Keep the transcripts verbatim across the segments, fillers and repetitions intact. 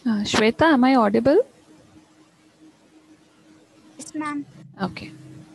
Uh, Shweta, am I audible? Yes, ma'am. Okay.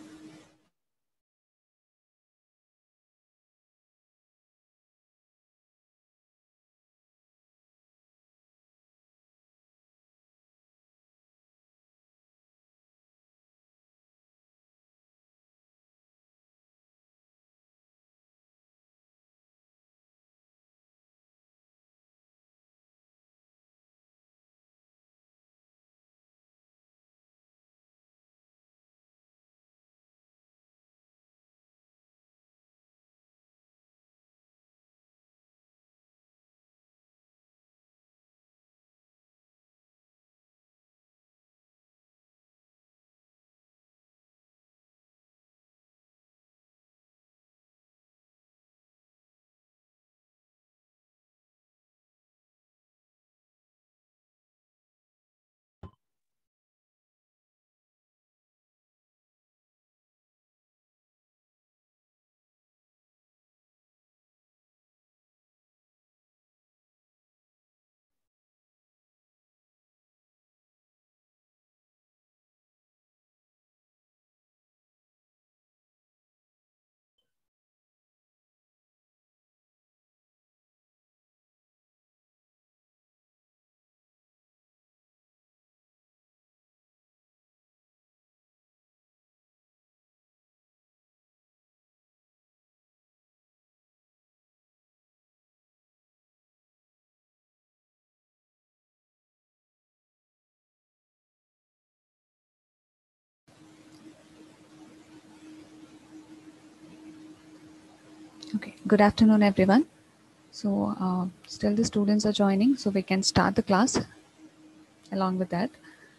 Okay. Good afternoon, everyone. So, uh, still the students are joining, so we can start the class along with that.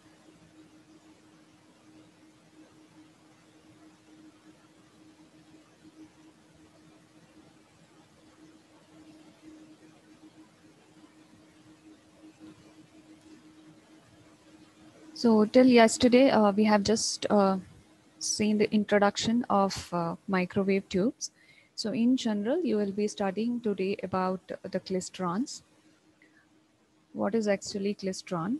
So, till yesterday, uh, we have just uh, seen the introduction of uh, microwave tubes. So, in general, you will be studying today about the klystrons. What is actually klystron?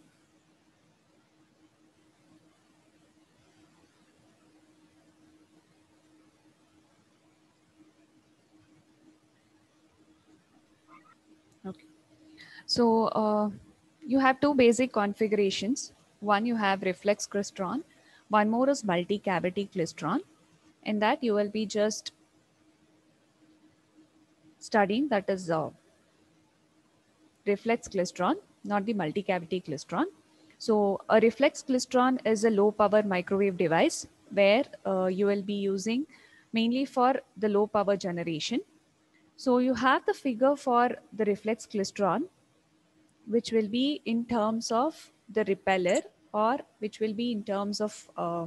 Okay. So, uh, you have two basic configurations. One, you have reflex klystron. One more is multi-cavity klystron. In that, you will be just studying that is uh, reflex klystron, not the multi-cavity klystron. So a reflex klystron is a low power microwave device where uh, you will be using mainly for the low power generation. So you have the figure for the reflex klystron, which will be in terms of the repeller, or which will be in terms of uh,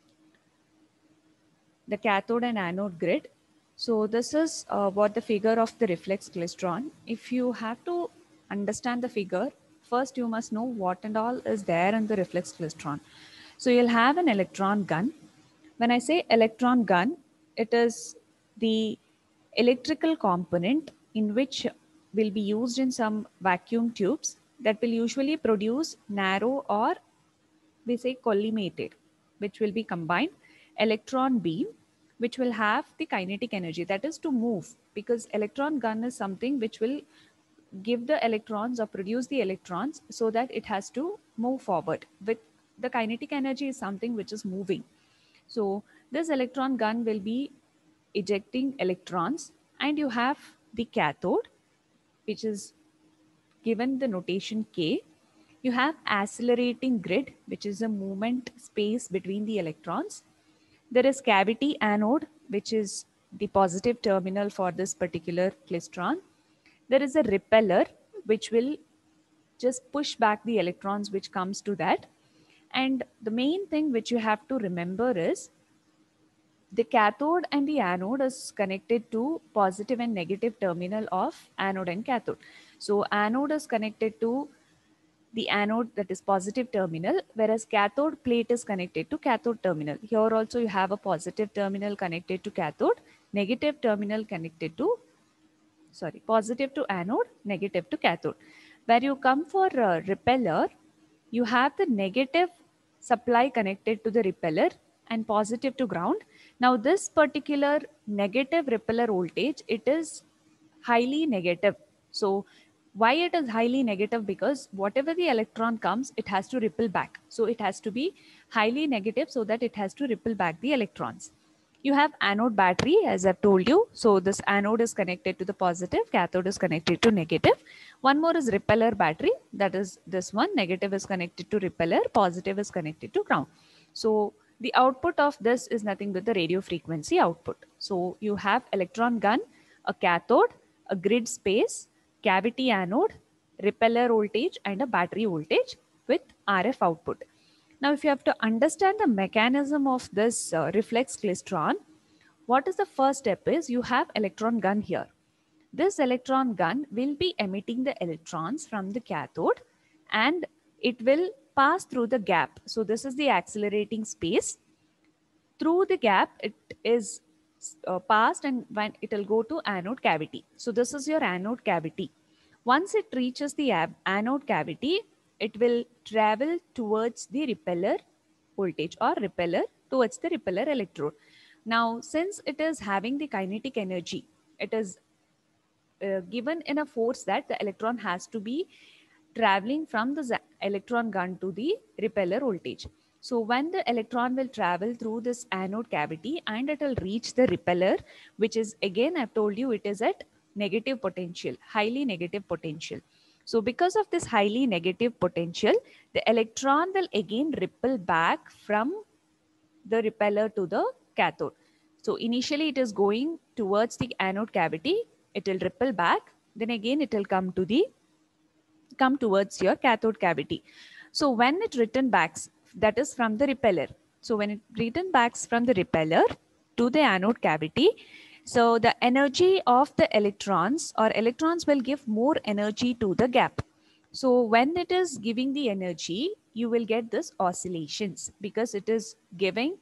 the cathode and anode grid. So this is uh, what the figure of the reflex klystron. If you have to understand the figure, first you must know what and all is there in the reflex klystron. So you'll have an electron gun. When I say electron gun, it is the electrical component in which will be used in some vacuum tubes that will usually produce narrow, or we say collimated, which will be combined electron beam, which will have the kinetic energy, that is to move, because electron gun is something which will give the electrons or produce the electrons so that it has to move forward. With the kinetic energy is something which is moving. So this electron gun will be ejecting electrons, and you have the cathode, which is given the notation K. You have accelerating grid, which is a movement space between the electrons. There is cavity anode, which is the positive terminal for this particular klystron. There is a repeller, which will just push back the electrons which comes to that. And the main thing which you have to remember is the cathode and the anode is connected to positive and negative terminal of anode and cathode. So anode is connected to the anode, that is positive terminal, whereas cathode plate is connected to cathode terminal. Here also you have a positive terminal connected to cathode, negative terminal connected to, sorry, positive to anode, negative to cathode. Where you come for a repeller, you have the negative supply connected to the repeller and positive to ground. Now this particular negative repeller voltage, it is highly negative. So why it is highly negative? Because whatever the electron comes, it has to repel back. So it has to be highly negative so that it has to repel back the electrons. You have anode battery, as I've told you. So this anode is connected to the positive, cathode is connected to negative. One more is repeller battery, that is this one. Negative is connected to repeller, positive is connected to ground. So the output of this is nothing but the radio frequency output. So you have electron gun, a cathode, a grid space, cavity anode, repeller voltage, and a battery voltage with R F output. Now, if you have to understand the mechanism of this uh, reflex klystron, what is the first step is you have electron gun here. This electron gun will be emitting the electrons from the cathode and it will pass through the gap. So this is the accelerating space. Through the gap, it is uh, passed and when it will go to anode cavity. So this is your anode cavity. Once it reaches the anode cavity, it will travel towards the repeller voltage or repeller towards the repeller electrode. Now, since it is having the kinetic energy, it is uh, given in a force that the electron has to be traveling from the electron gun to the repeller voltage. So when the electron will travel through this anode cavity and it will reach the repeller, which is again, I've told you, it is at negative potential, highly negative potential. So because of this highly negative potential, the electron will again repel back from the repeller to the cathode. So initially it is going towards the anode cavity, it will repel back, then again it will come to the come towards your cathode cavity. So when it return back, that is from the repeller. So when it return back from the repeller to the anode cavity, so the energy of the electrons or electrons will give more energy to the gap. So when it is giving the energy, you will get this oscillations because it is giving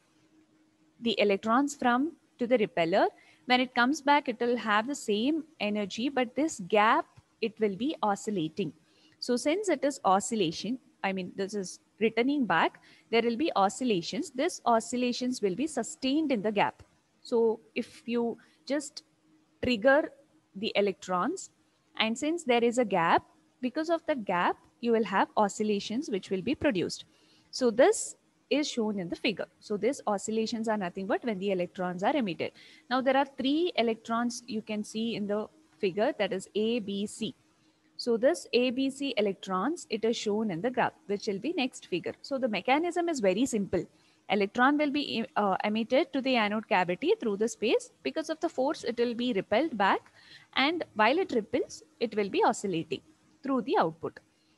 the electrons from to the repeller. When it comes back, it will have the same energy, but this gap, it will be oscillating. So since it is oscillation, I mean, this is returning back, there will be oscillations. This oscillations will be sustained in the gap. So if you just trigger the electrons, and since there is a gap, because of the gap, you will have oscillations which will be produced. So this is shown in the figure. So these oscillations are nothing but when the electrons are emitted. Now there are three electrons you can see in the figure, that is A, B, C. So this A, B, C electrons, it is shown in the graph, which will be next figure. So the mechanism is very simple. Electron will be uh, emitted to the anode cavity through the space. Because of the force, it will be repelled back, and while it repels, it will be oscillating through the output.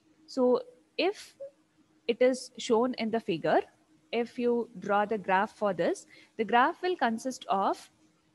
So if it is shown in the figure, if you draw the graph for this, the graph will consist of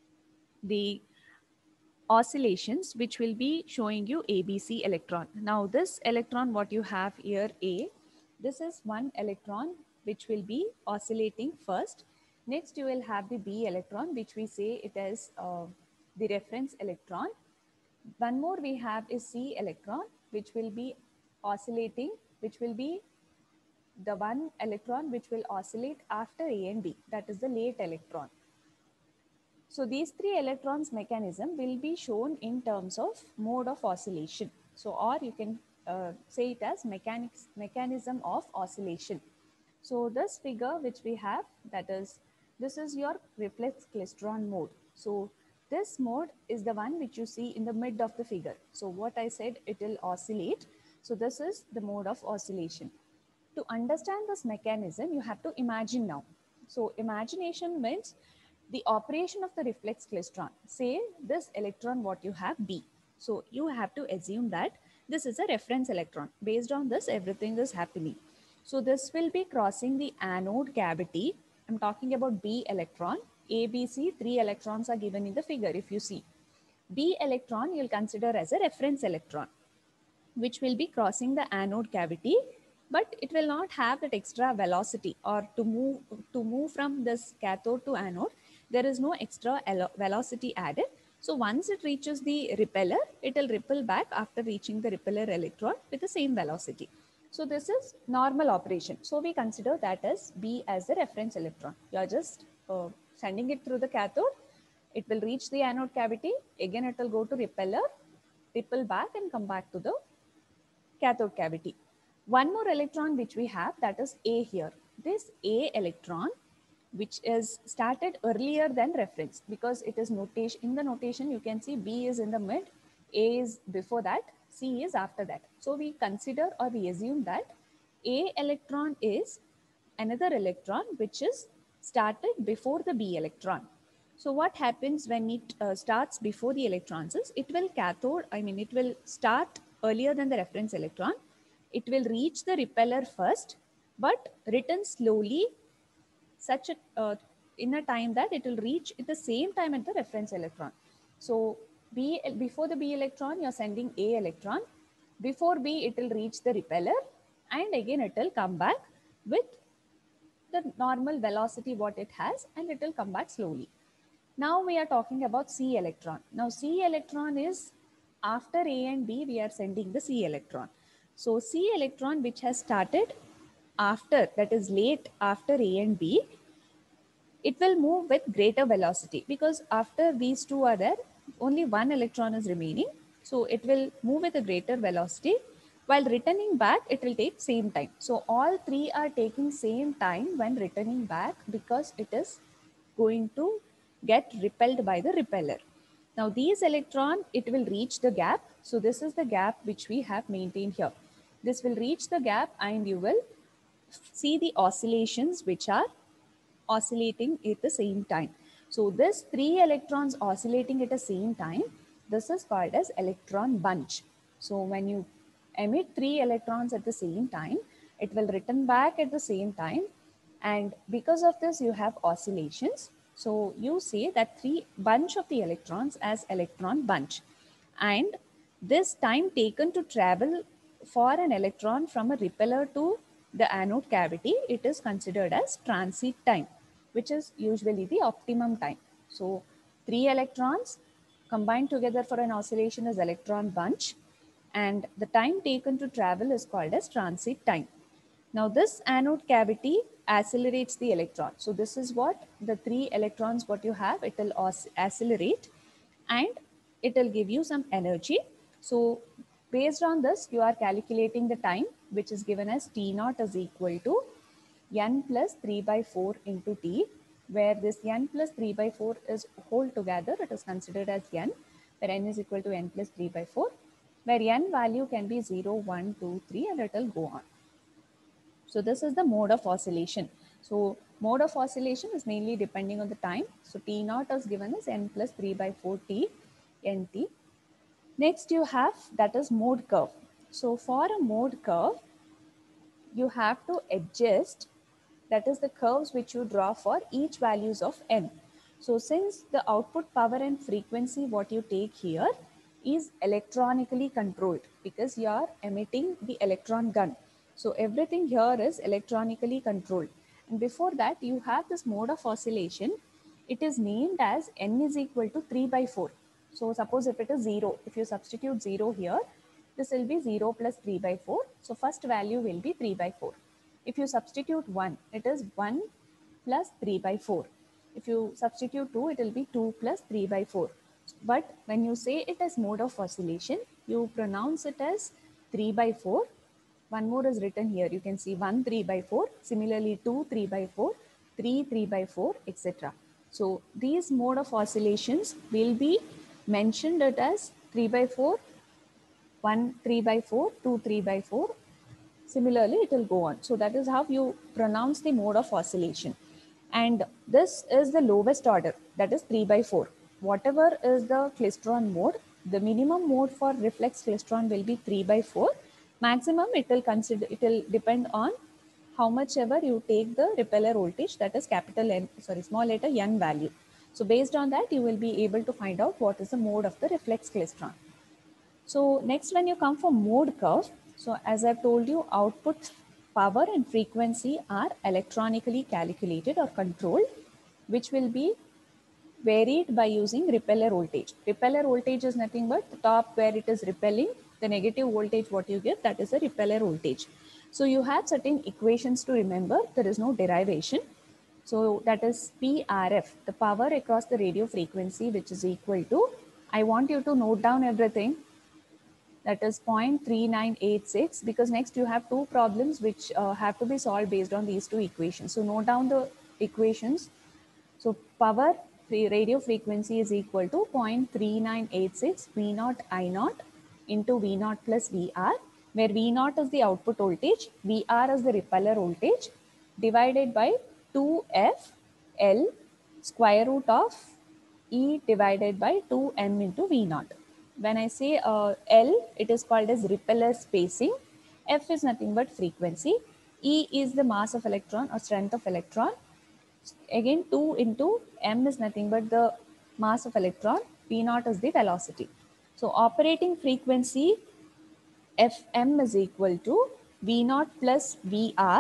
the oscillations which will be showing you A B C electron. Now this electron what you have here A, this is one electron which will be oscillating first. Next you will have the B electron which we say it is uh, the reference electron. One more we have is C electron which will be oscillating, which will be the one electron which will oscillate after A and B, that is the late electron. So these three electrons mechanism will be shown in terms of mode of oscillation. So or you can uh, say it as mechanics mechanism of oscillation. So this figure which we have, that is, this is your reflex klystron mode. So this mode is the one which you see in the mid of the figure. So what I said, it will oscillate. So this is the mode of oscillation. To understand this mechanism, you have to imagine now. So imagination means the operation of the reflex klystron. Say this electron what you have B. So you have to assume that this is a reference electron. Based on this, everything is happening. So this will be crossing the anode cavity. I'm talking about B electron. A, B, C, three electrons are given in the figure if you see. B electron you'll consider as a reference electron, which will be crossing the anode cavity, but it will not have that extra velocity, or to move to move from this cathode to anode, there is no extra velocity added. So once it reaches the repeller, it will repel back after reaching the repeller electron with the same velocity. So this is normal operation. So we consider that as B as the reference electron. You are just uh, sending it through the cathode. It will reach the anode cavity. Again, it will go to repeller, repel back and come back to the cathode cavity. One more electron which we have, that is A here. This A electron, which is started earlier than reference, because it is notation, in the notation you can see B is in the mid, A is before that, C is after that. So we consider or we assume that A electron is another electron which is started before the B electron. So what happens when it uh, starts before the electrons is it will cathode, I mean it will start earlier than the reference electron. It will reach the repeller first, but return slowly such a uh, in a time that it will reach at the same time at the reference electron. So B, before the B electron, you're sending A electron. Before B, it will reach the repeller, and again it will come back with the normal velocity what it has, and it will come back slowly. Now we are talking about C electron. Now C electron is after A and B, we are sending the C electron. So C electron which has started after, that is late after A and B, it will move with greater velocity, because after these two are there, only one electron is remaining. So it will move with a greater velocity. While returning back, it will take same time. So all three are taking same time when returning back, because it is going to get repelled by the repeller. Now these electron, it will reach the gap. So this is the gap which we have maintained here. This will reach the gap and you will see the oscillations which are oscillating at the same time. So this three electrons oscillating at the same time, this is called as electron bunch. So when you emit three electrons at the same time, it will return back at the same time. And because of this, you have oscillations. So you say that three bunch of the electrons as electron bunch. And this time taken to travel for an electron from a repeller to the anode cavity, it is considered as transit time, which is usually the optimum time. So three electrons combined together for an oscillation is electron bunch, and the time taken to travel is called as transit time. Now this anode cavity accelerates the electron. So this is what the three electrons what you have, it will accelerate and it will give you some energy. So based on this, you are calculating the time, which is given as T naught is equal to n plus three by four into T, where this n plus three by four is whole together, it is considered as n, where n is equal to n plus three by four, where n value can be zero, one, two, three, and it will go on. So this is the mode of oscillation. So mode of oscillation is mainly depending on the time. So T naught is given as n plus three by four T, Nt. Next you have, that is mode curve. So for a mode curve, you have to adjust, that is the curves which you draw for each values of n. So since the output power and frequency what you take here is electronically controlled, because you are emitting the electron gun. So everything here is electronically controlled. And before that, you have this mode of oscillation. It is named as n is equal to three by four. So suppose if it is zero, if you substitute zero here, this will be zero plus three by four. So first value will be three by four. If you substitute one, it is one plus three by four. If you substitute two, it will be two plus three by four. But when you say it as mode of oscillation, you pronounce it as three by four. One more is written here. You can see one three by four. Similarly, two three by four, three three by four, et cetera. So these mode of oscillations will be mentioned it as three by four, one three by four, two three by four. Similarly, it will go on. So that is how you pronounce the mode of oscillation. And this is the lowest order, that is three by four. Whatever is the klystron mode, the minimum mode for reflex klystron will be three by four. Maximum, it will consider, it will depend on how much ever you take the repeller voltage, that is capital N, sorry, small letter n value. So based on that, you will be able to find out what is the mode of the reflex klystron. So next, when you come for mode curve, so as I've told you, output power and frequency are electronically calculated or controlled, which will be varied by using repeller voltage. Repeller voltage is nothing but the top where it is repelling, the negative voltage what you give, that is a repeller voltage. So you have certain equations to remember, there is no derivation. So that is P R F, the power across the radio frequency, which is equal to, I want you to note down everything, that is zero point three nine eight six, because next you have two problems which uh, have to be solved based on these two equations. So note down the equations. So power free radio frequency is equal to zero point three nine eight six V naught I naught into V naught plus V R, where V naught is the output voltage, V R is the repeller voltage, divided by two F L square root of E divided by two M into V naught. When I say uh, L, it is called as repeller spacing. F is nothing but frequency. E is the mass of electron or strength of electron. Again, two into M is nothing but the mass of electron. V naught is the velocity. So operating frequency Fm is equal to V naught plus Vr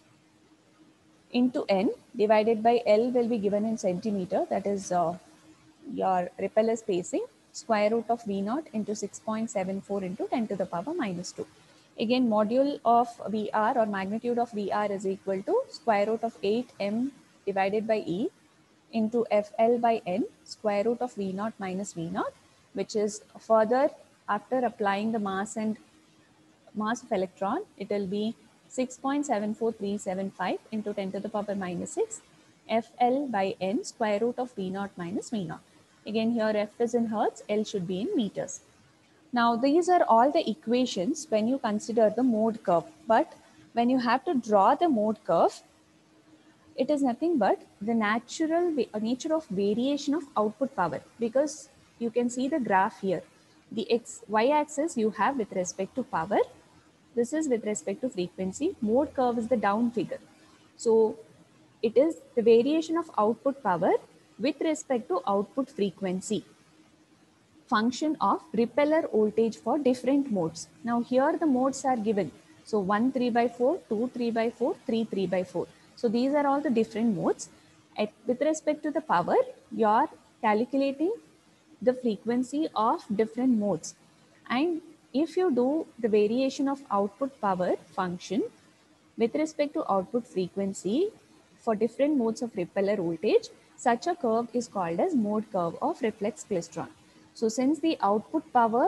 into N divided by L will be given in centimeter, that is uh, your repeller spacing, square root of V naught into six point seven four into ten to the power minus two. Again, module of V R or magnitude of V R is equal to square root of eight M divided by E into F L by N square root of V naught minus V naught, which is further after applying the mass and mass of electron, it will be six point seven four three seven five into ten to the power minus six F L by N square root of V naught minus V naught. Again, here F is in hertz, L should be in meters. Now, these are all the equations when you consider the mode curve. But when you have to draw the mode curve, it is nothing but the natural uh, nature of variation of output power, because you can see the graph here. The x y axis you have with respect to power, this is with respect to frequency. Mode curve is the down figure. So it is the variation of output power with respect to output frequency, function of repeller voltage for different modes. Now here the modes are given. So one three by four, two three by four, three three by four. So these are all the different modes. At, with respect to the power, you are calculating the frequency of different modes. And if you do the variation of output power function with respect to output frequency for different modes of repeller voltage, such a curve is called as mode curve of reflex klystron. So since the output power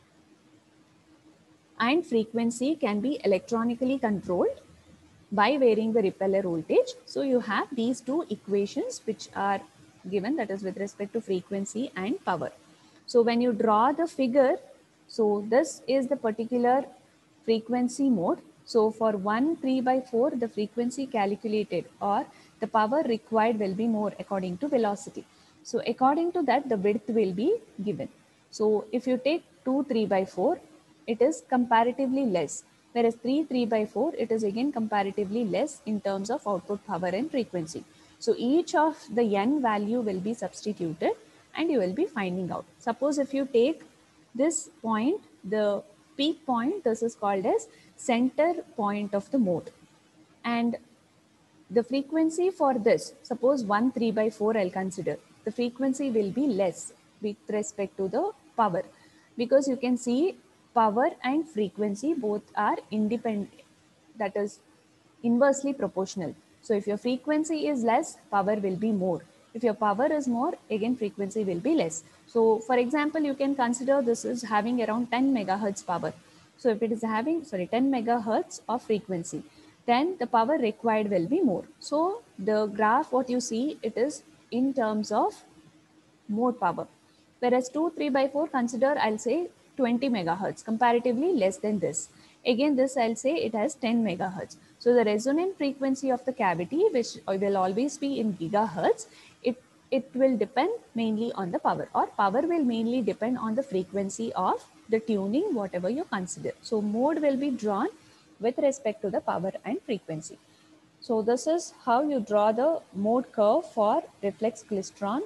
and frequency can be electronically controlled by varying the repeller voltage, so you have these two equations which are given, that is with respect to frequency and power. So when you draw the figure, so this is the particular frequency mode. So for one three by four, the frequency calculated or the power required will be more according to velocity. So according to that, the width will be given. So if you take two three by four, it is comparatively less. Whereas three three by four, it is again comparatively less in terms of output power and frequency. So each of the n value will be substituted and you will be finding out. Suppose if you take this point, the peak point, this is called as center point of the mode. And the frequency for this, suppose one three by four I'll consider, the frequency will be less with respect to the power, because you can see power and frequency both are independent, that is inversely proportional. So if your frequency is less, power will be more. If your power is more, again frequency will be less. So for example, you can consider this is having around ten megahertz power. So if it is having, sorry, ten megahertz of frequency, then the power required will be more. So the graph, what you see, it is in terms of mode power. Whereas two three by four, consider, I'll say twenty megahertz, comparatively less than this. Again, this I'll say it has ten megahertz. So the resonant frequency of the cavity, which will always be in gigahertz, it, it will depend mainly on the power, or power will mainly depend on the frequency of the tuning, whatever you consider. So mode will be drawn with respect to the power and frequency. So this is how you draw the mode curve for reflex klystron.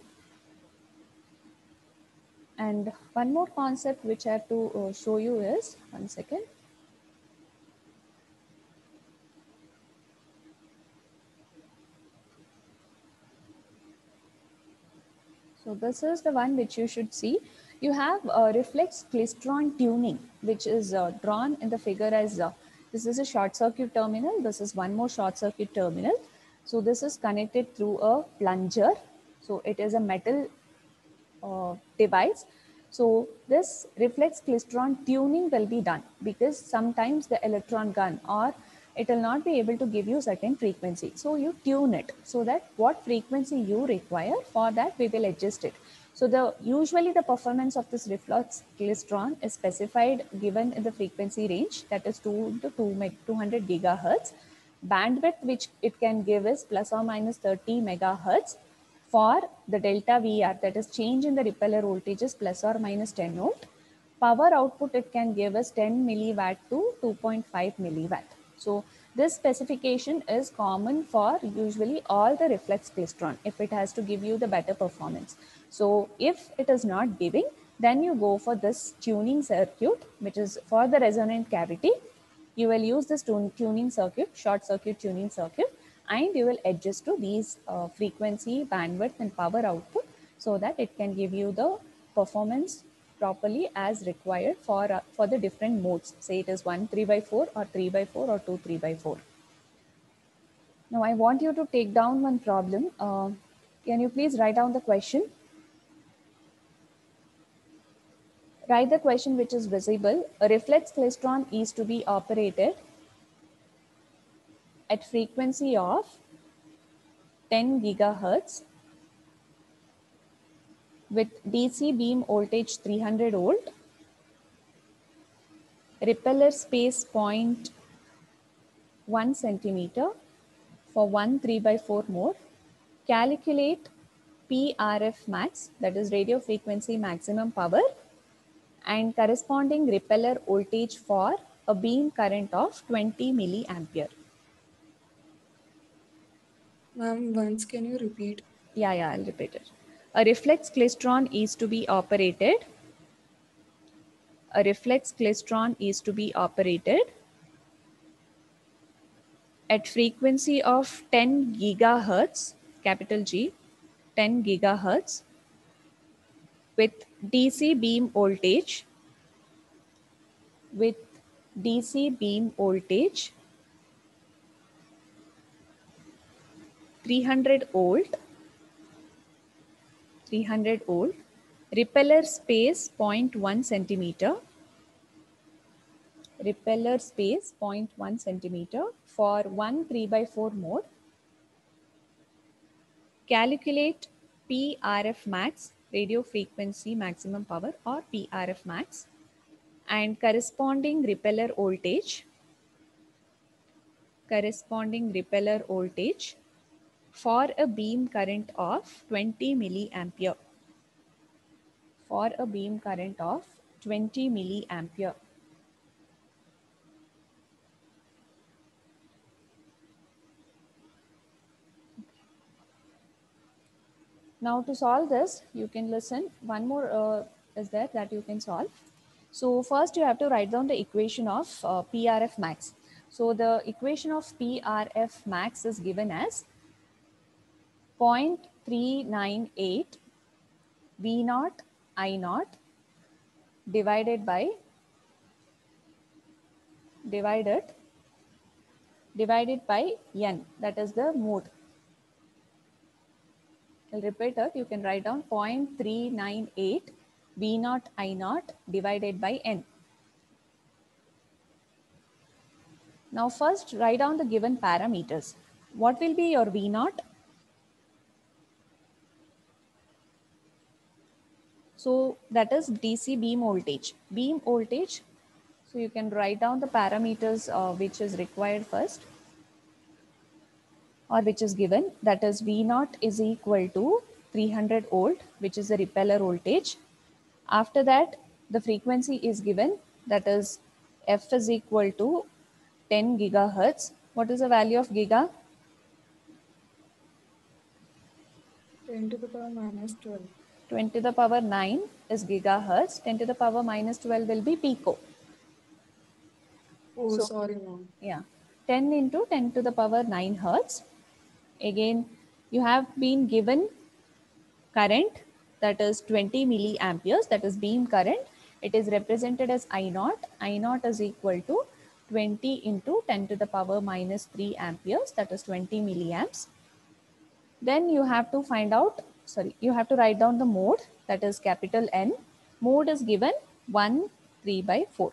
And one more concept which I have to uh, show you is, one second. So this is the one which you should see. You have a reflex klystron tuning, which is uh, drawn in the figure as uh, this is a short circuit terminal. This is one more short circuit terminal. So this is connected through a plunger. So it is a metal uh, device. So this reflex klystron tuning will be done because sometimes the electron gun or it will not be able to give you certain frequency. So you tune it so that what frequency you require, for that we will adjust it. So the usually the performance of this reflex klystron is specified given in the frequency range, that is two to two hundred gigahertz. Bandwidth which it can give is plus or minus thirty megahertz. For the delta V R, that is change in the repeller voltage is plus or minus ten volt. Power output it can give us ten milliwatt to two point five milliwatt. So this specification is common for usually all the reflex klystron if it has to give you the better performance. So if it is not giving, then you go for this tuning circuit, which is for the resonant cavity. You will use this tuning circuit, short circuit tuning circuit, and you will adjust to these uh, frequency, bandwidth, and power output so that it can give you the performance properly as required for uh, for the different modes. Say it is one three by four or three by four or two three by four. Now I want you to take down one problem. Uh, can you please write down the question? Write the question which is visible. A reflex klystron is to be operated at frequency of ten gigahertz with D C beam voltage three hundred volt, repeller space zero point one centimeter for one three by four mode. Calculate P R F max, that is radio frequency maximum power, and corresponding repeller voltage for a beam current of twenty milliampere. Ma'am, once can you repeat? Yeah, yeah, I'll repeat it. A reflex klystron is to be operated. A reflex klystron is to be operated at frequency of ten gigahertz, capital G, ten gigahertz, with D C beam voltage, with D C beam voltage three hundred volt, three hundred volt, repeller space zero point one centimeter, repeller space zero point one centimeter for one three by four mode. Calculate P R F max, radio frequency maximum power, or P R F max, and corresponding repeller voltage, corresponding repeller voltage for a beam current of twenty milliampere, for a beam current of twenty milliampere. Now to solve this, you can listen. One more uh, is there that you can solve. So first you have to write down the equation of uh, P R F max. So the equation of P R F max is given as zero point three nine eight V naught I naught divided by divided divided by n, that is the mode. I'll repeat it. You can write down zero point three nine eight V naught I naught divided by n. Now first write down the given parameters. What will be your V naught? So that is D C beam voltage. Beam voltage. So you can write down the parameters uh, which is required first, or which is given. That is V naught is equal to three hundred volt, which is the repeller voltage. After that, the frequency is given. That is F is equal to ten gigahertz. What is the value of giga? ten to the power minus twelve. ten to the power nine is gigahertz. ten to the power minus twelve will be pico. Oh, So, sorry, ma'am. yeah, ten into ten to the power nine hertz. Again, you have been given current, that is twenty milliamperes, that is beam current. It is represented as I naught. I naught is equal to twenty into ten to the power minus three amperes, that is twenty milliamps. Then you have to find out, sorry, you have to write down the mode, that is capital N. Mode is given one, three by four.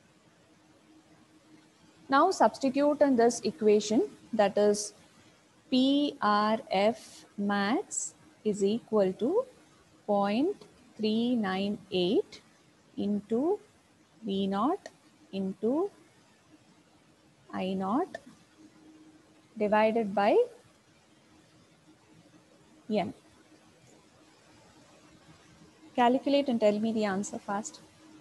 Now substitute in this equation, that is P R F max is equal to zero point three nine eight into V naught into I naught divided by N. Calculate and tell me the answer fast.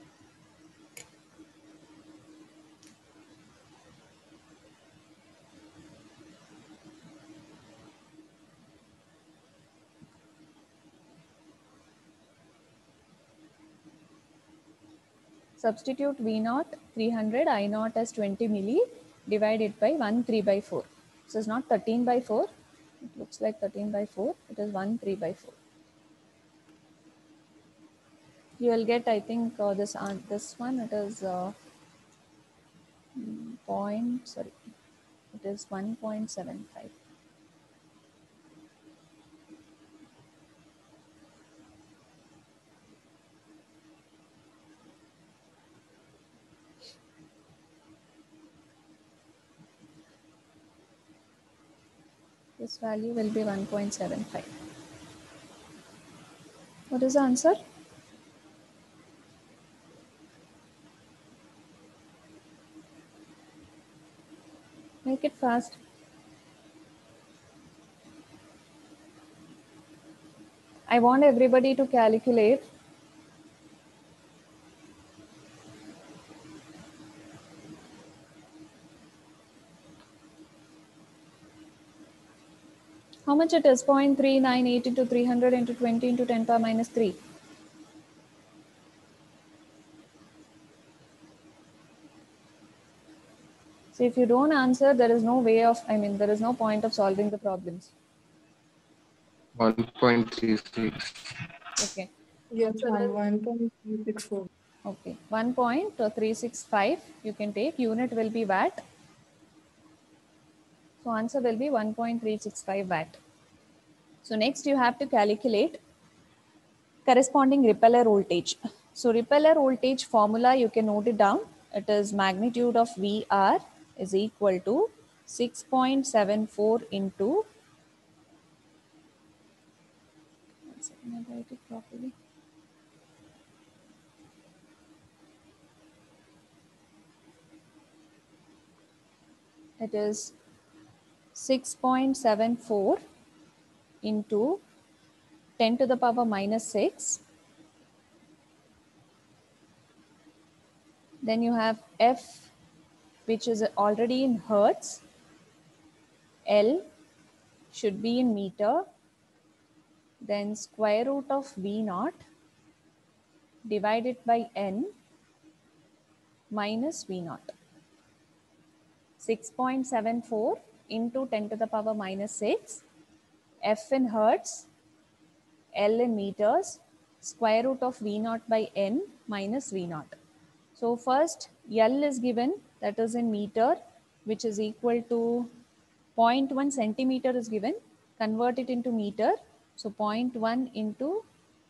Substitute V naught three hundred, I naught as twenty milli, divided by one three by four. This is not thirteen by four. It looks like thirteen by four. It is one three by four. You will get, I think, uh, this uh, this one. It is uh, point. Sorry, it is one point seven five. This value will be one point seven five. What is the answer? Make it fast. I want everybody to calculate. How much it is? zero point three nine eight into three hundred into twenty into ten power minus three. So if you don't answer, there is no way of, I mean, there is no point of solving the problems. one point three six. Okay. Yes, ma'am. one point three six four. Okay. one point three six five you can take. Unit will be watt. So answer will be one point three six five watt. So next you have to calculate corresponding repeller voltage. So repeller voltage formula, you can note it down. It is magnitude of V R is equal to six point seven four into, one second, I write it properly. It is six point seven four into ten to the power minus six. Then you have F, which is already in hertz. L should be in meter. Then square root of V naught divided by N minus V naught. six point seven four into ten to the power minus six. F in hertz, L in meters, square root of V naught by N minus V naught. So first L is given, that is in meter, which is equal to zero point one centimeter is given. Convert it into meter. So zero point one into zero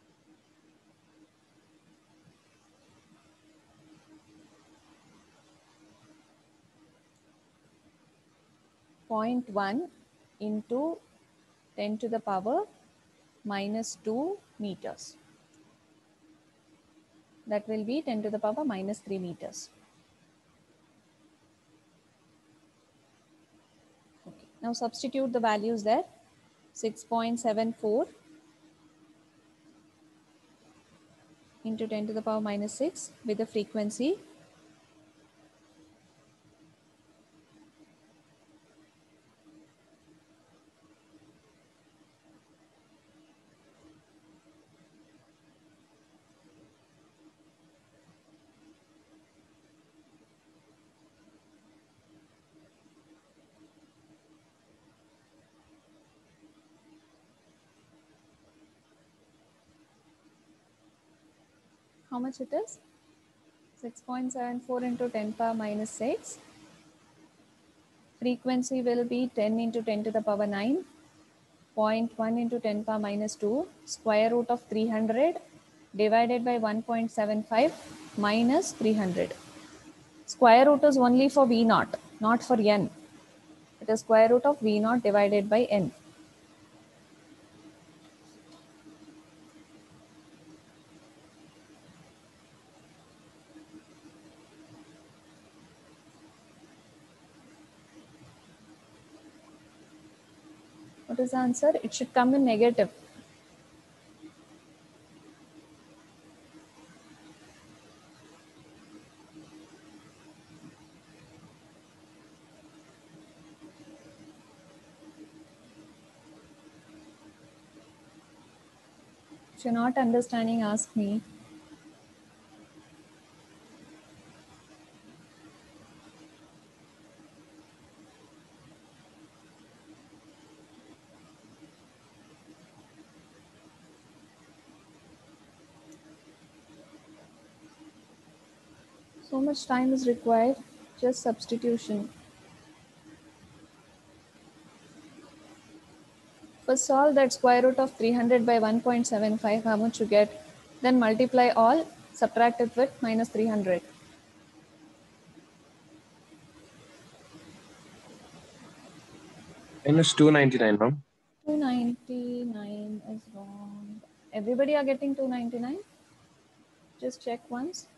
point one into ten to the power minus two meters. That will be ten to the power minus three meters. Okay. Now substitute the values there. six point seven four into ten to the power minus six with the frequency how much it is? six point seven four into ten power minus six. Frequency will be ten into ten to the power nine. zero point one into ten power minus two. Square root of three hundred divided by one point seven five minus three hundred. Square root is only for V naught, not for n. It is square root of V naught divided by n. What is the answer? It should come in negative. If you're not understanding, ask me. So much time is required, just substitution. First solve that square root of three hundred by one point seven five, how much you get? Then multiply all, subtract it with minus three hundred. Minus two ninety-nine, ma'am. two ninety-nine is wrong. Everybody are getting two ninety-nine? Just check once.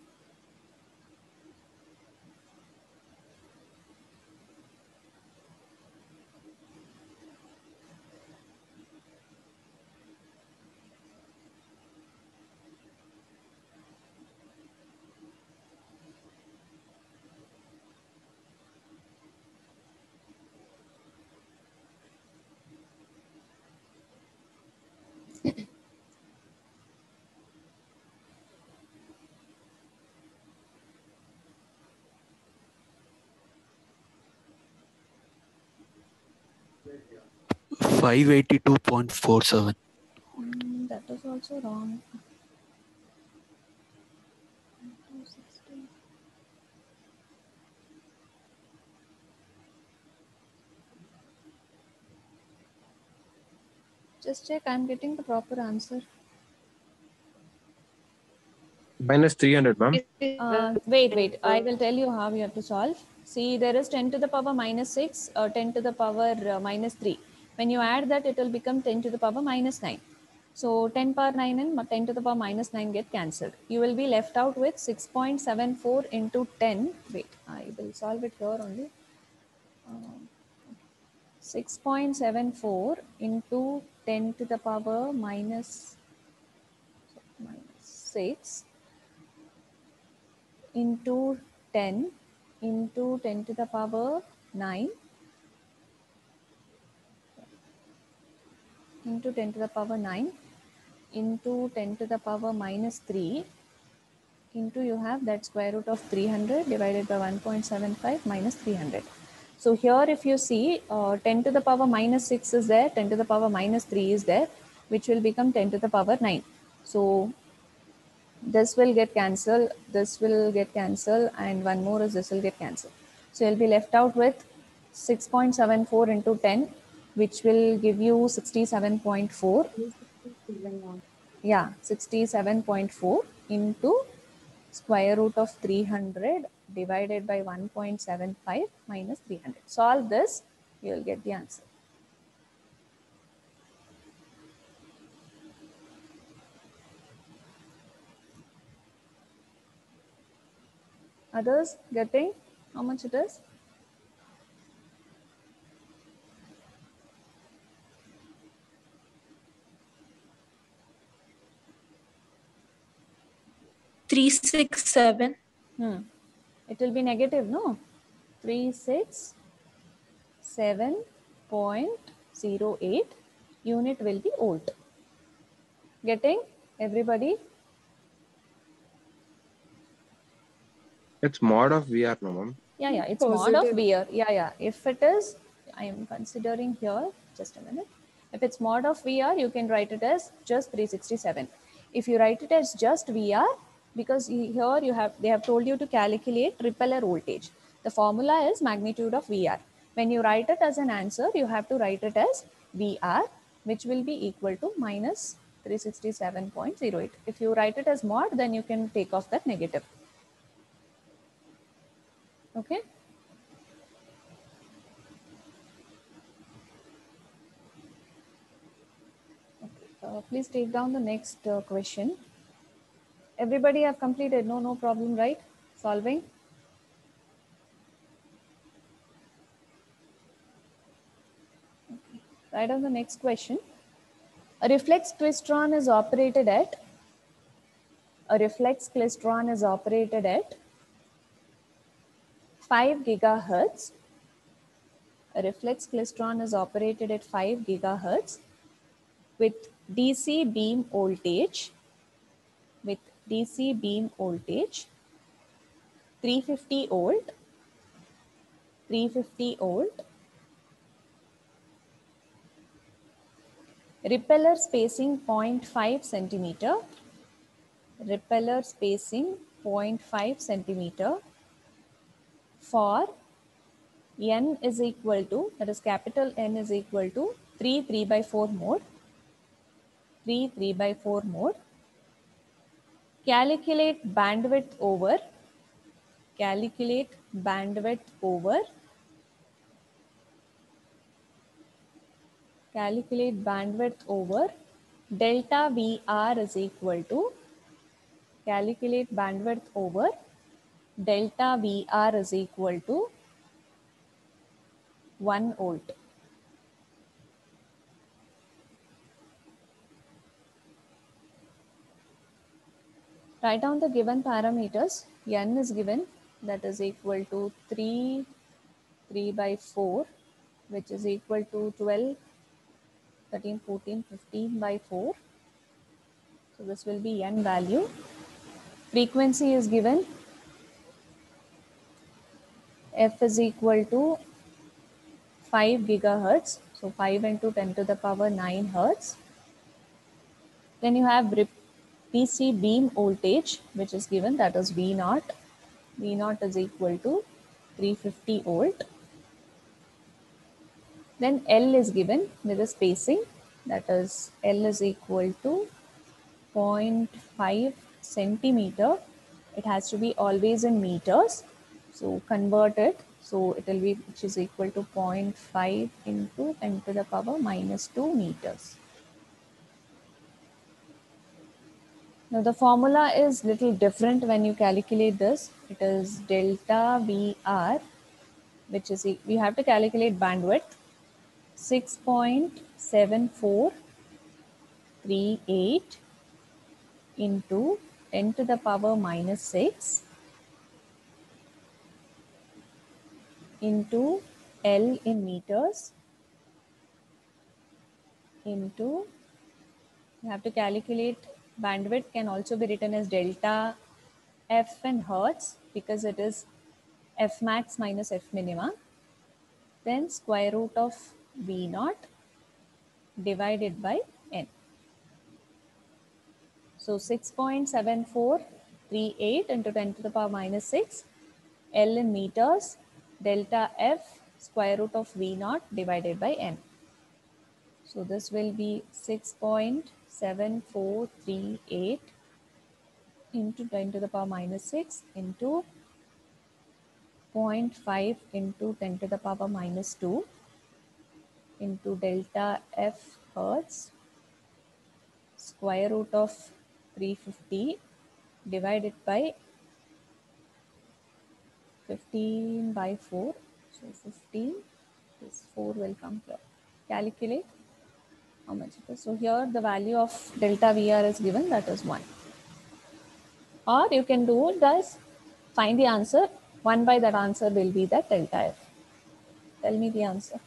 five eighty-two point four seven. Mm, that is also wrong. two sixty. Just check, I'm getting the proper answer. Minus three hundred, ma'am. Uh, wait, wait, I will tell you how you have to solve. See, there is ten to the power minus six or ten to the power uh, minus three. When you add that, it will become ten to the power minus nine. So ten power nine and ten to the power minus nine get cancelled. You will be left out with six point seven four into ten. Wait, I will solve it here only. Um, six point seven four into ten to the power minus, minus six into ten into ten to the power nine into ten to the power nine into ten to the power minus three into you have that square root of three hundred divided by one point seven five minus three hundred. So here if you see uh, ten to the power minus six is there, ten to the power minus three is there, which will become ten to the power nine. So this will get cancelled, this will get cancelled, and one more is this will get cancelled. So you'll be left out with six point seven four into ten, which will give you sixty-seven point four. Yeah, sixty-seven point four into square root of three hundred divided by one point seven five minus three hundred. Solve this, you will get the answer. Others getting how much it is? three six seven. Hmm. It will be negative, no? three six seven point zero eight. Unit will be volt. Getting everybody? It's mod of V R, no, ma'am. Yeah, yeah, it's mod of Positive. V R. Yeah, yeah. If it is, I am considering here, just a minute. If it's mod of V R, you can write it as just three sixty-seven. If you write it as just V R, because he- here you have, they have told you to calculate repeller voltage. The formula is magnitude of V R. When you write it as an answer, you have to write it as V R, which will be equal to minus three sixty-seven point zero eight. If you write it as mod, then you can take off that negative. Okay. Okay. Uh, please take down the next uh, question. Everybody have completed? No, no problem, right? Solving. Okay. Write down the next question. A reflex klystron is operated at a reflex klystron is operated at five gigahertz. A reflex klystron is operated at five gigahertz with D C beam voltage with D C beam voltage three fifty volt, three fifty volt, repeller spacing zero point five centimeter, repeller spacing zero point five centimeter for n is equal to, that is capital N is equal to three three by four mode, three three by four mode. Calculate bandwidth over, calculate bandwidth over, calculate bandwidth over delta V R is equal to, calculate bandwidth over delta V R is equal to one volt. Write down the given parameters. N is given, that is equal to three, three by four, which is equal to twelve, thirteen, fourteen, fifteen by four. So this will be N value. Frequency is given. F is equal to five gigahertz. So five into ten to the power nine hertz. Then you have D C beam voltage, which is given, that is V naught. V naught is equal to three fifty volt. Then L is given with the spacing, that is L is equal to zero point five centimeter. It has to be always in meters. So convert it. So it will be, which is equal to zero point five into ten to the power minus two meters. Now the formula is little different when you calculate this. It is delta V R, which is, we have to calculate bandwidth, six point seven four three eight into ten to the power minus six into L in meters into, you have to calculate bandwidth, can also be written as delta F in hertz because it is F max minus F minima, then square root of V naught divided by N. So six point seven four three eight into ten to the power minus six, L in meters, delta F square root of V naught divided by N. So this will be six point seven four three eight into ten to the power minus six into zero point five into ten to the power minus two into delta F hertz square root of three fifty divided by fifteen by four. So fifteen, this four will come here. Calculate how much it is. So here the value of delta V R is given, that is one. Or you can do it as find the answer. one by that answer will be that delta F. Tell me the answer.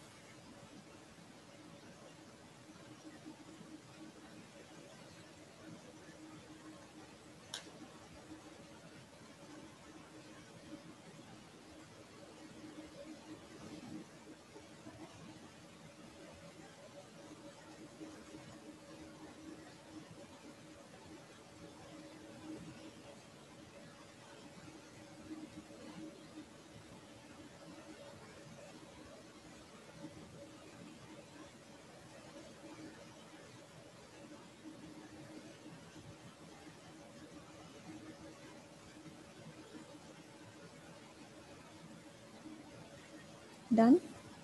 Done?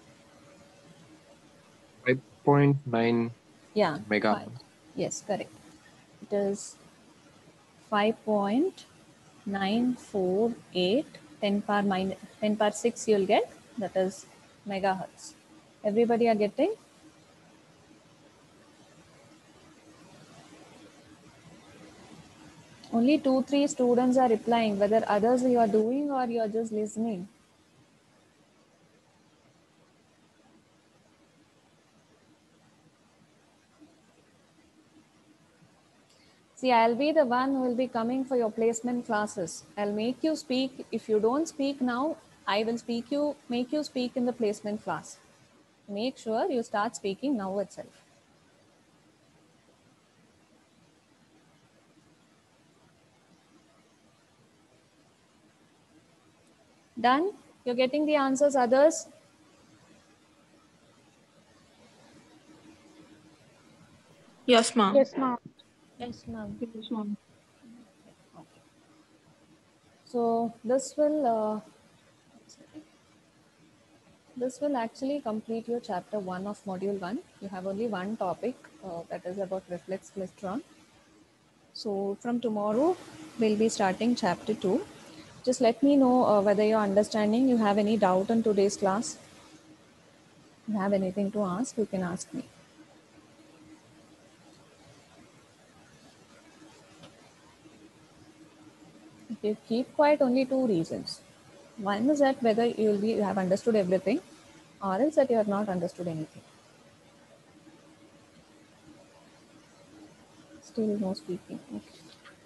five point nine Yeah. mega. Five. Yes, correct. It is five point nine four eight ten power minus ten power six you'll get, that is megahertz. Everybody are getting? Only two, three students are replying. Whether others you are doing or you are just listening. See, I'll be the one who will be coming for your placement classes. I'll make you speak. If you don't speak now, I will speak you, make you speak in the placement class. Make sure you start speaking now itself. Done? You're getting the answers, others? Yes, ma'am. Yes, ma'am. Yes, ma'am. Yes, ma'am. Okay. So this will uh, this will actually complete your chapter one of module one. You have only one topic uh, that is about reflex klystron. So from tomorrow we'll be starting chapter two. Just let me know uh, whether you're understanding. You have any doubt on today's class? You have anything to ask? You can ask me. If you keep quiet, only two reasons. One is that whether you will be you have understood everything, or else that you have not understood anything. Still no speaking. Okay.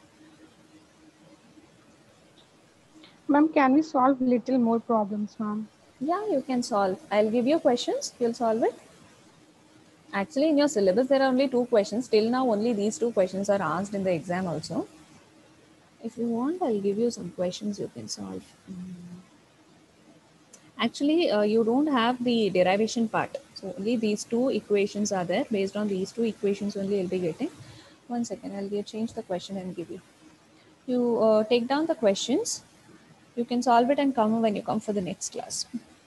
Ma'am, can we solve little more problems, ma'am? Yeah, you can solve. I'll give you questions. You'll solve it. Actually, in your syllabus, there are only two questions. Till now, only these two questions are asked in the exam also. If you want, I'll give you some questions you can solve. Mm. Actually, uh, you don't have the derivation part. So only these two equations are there. Based on these two equations only you'll be getting. One second, I'll give, change the question and give you. You uh, take down the questions. You can solve it and come when you come for the next class.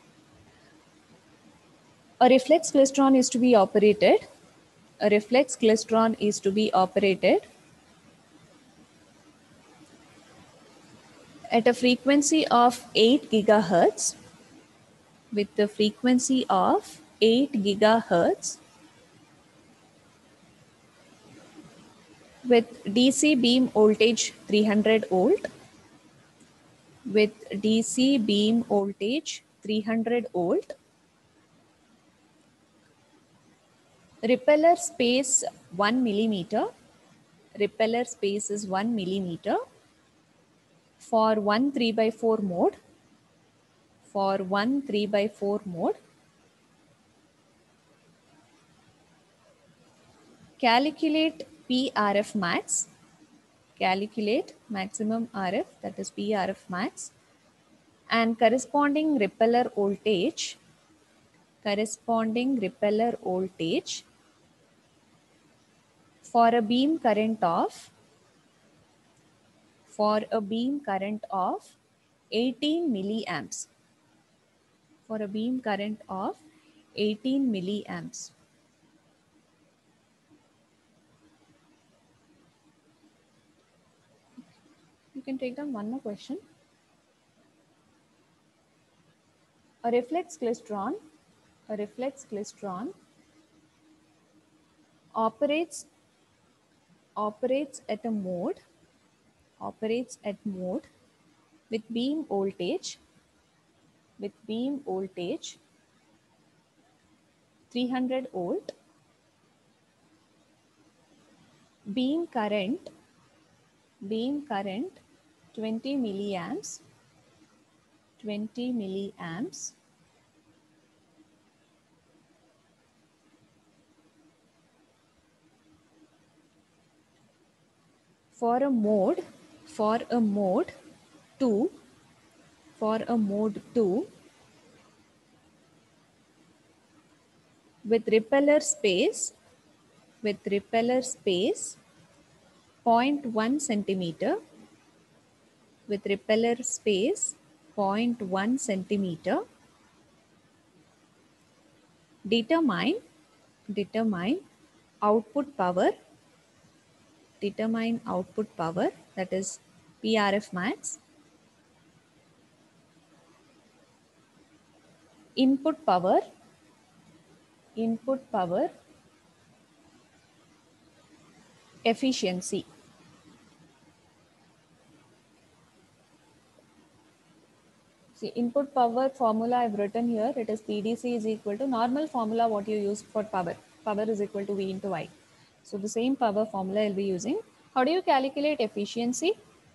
A reflex klystron is to be operated. A reflex klystron is to be operated at a frequency of eight gigahertz with the frequency of eight gigahertz with D C beam voltage three hundred volt with D C beam voltage three hundred volt, repeller space one millimeter, repeller space is one millimeter for one three by four mode, for one three by four mode. Calculate P R F max, calculate maximum R F, that is P R F max, and corresponding repeller voltage, corresponding repeller voltage for a beam current of, for a beam current of eighteen milliamps, for a beam current of eighteen milliamps. You can take down one more question. A reflex klystron, a reflex klystron operates operates at a mode, operates at mode with beam voltage, with beam voltage three hundred volt, beam current, beam current twenty milliamps, twenty milliamps, for a mode, for a mode two, for a mode two with repeller space, with repeller space zero point one centimeter, with repeller space zero point one centimeter determine determine output power, determine output power, that is P R F max, input power, input power, efficiency. See, input power formula I've written here, it is P D C is equal to normal formula what you use for power. Power is equal to V into I. So the same power formula I'll be using. How do you calculate efficiency?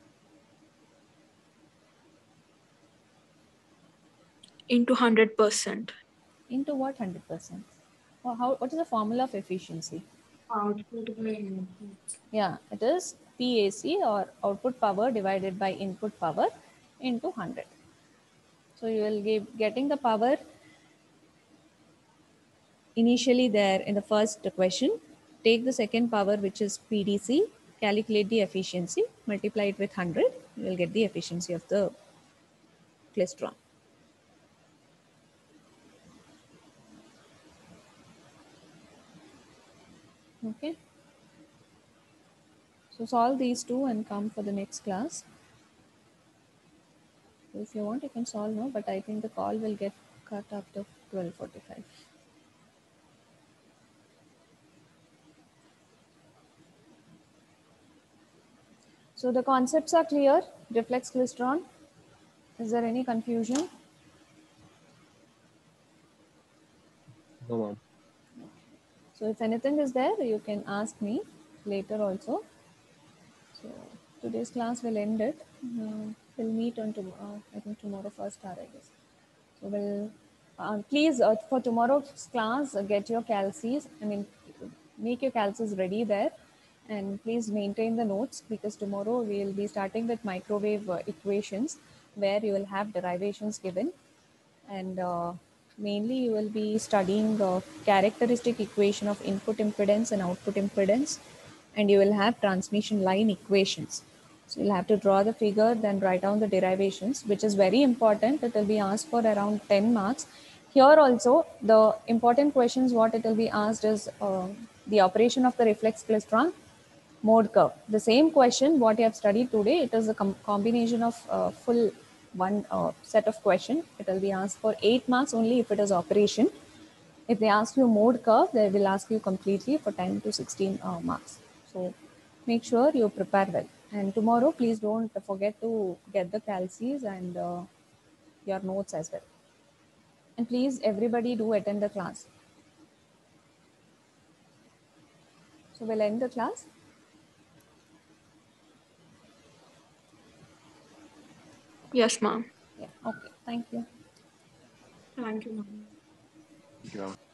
Into one hundred percent. Into what one hundred percent? Well, how, what is the formula of efficiency? Output by input. Yeah, it is P A C, or output power divided by input power, into one hundred. So you will give getting the power initially there in the first question. Take the second power, which is P D C, calculate the efficiency, multiply it with one hundred, you will get the efficiency of the klystron. Okay. So solve these two and come for the next class. If you want, you can solve now, but I think the call will get cut after twelve forty-five. So the concepts are clear. Reflex klystron. Is there any confusion? No, ma'am. So if anything is there, you can ask me later also. So today's class will end it. Uh, we'll meet on tomorrow. I think tomorrow first hour, I guess. So we'll uh, please uh, for tomorrow's class uh, get your calcs. I mean, make your calcs ready there, and please maintain the notes, because tomorrow we will be starting with microwave uh, equations, where you will have derivations given, and uh, mainly you will be studying the characteristic equation of input impedance and output impedance, and you will have transmission line equations. So you'll have to draw the figure, then write down the derivations, which is very important. It will be asked for around ten marks. Here also, the important questions what it will be asked is uh, the operation of the reflex klystron, mode curve. The same question what you have studied today, it is a com combination of uh, full one uh, set of question. It will be asked for eight marks only if it is operation. If they ask you mode curve, they will ask you completely for ten to sixteen uh, marks. So make sure you prepare well. And tomorrow, please don't forget to get the calcs and uh, your notes as well. And please, everybody do attend the class. So we'll end the class. Yes, ma'am. Yeah, okay, thank you. Thank you, ma'am. Thank you, ma'am.